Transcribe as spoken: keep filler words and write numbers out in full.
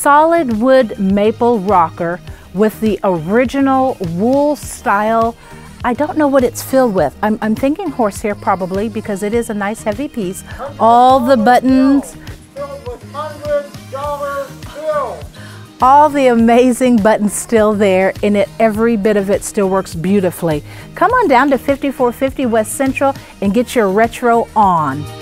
solid wood maple rocker with the original wool style. I don't know what it's filled with. I'm, I'm thinking horsehair probably, because it is a nice heavy piece. All the buttons. Filled with hundred dollar bills. All the amazing buttons still there, and it, every bit of it still works beautifully. Come on down to fifty-four fifty West Central and get your retro on.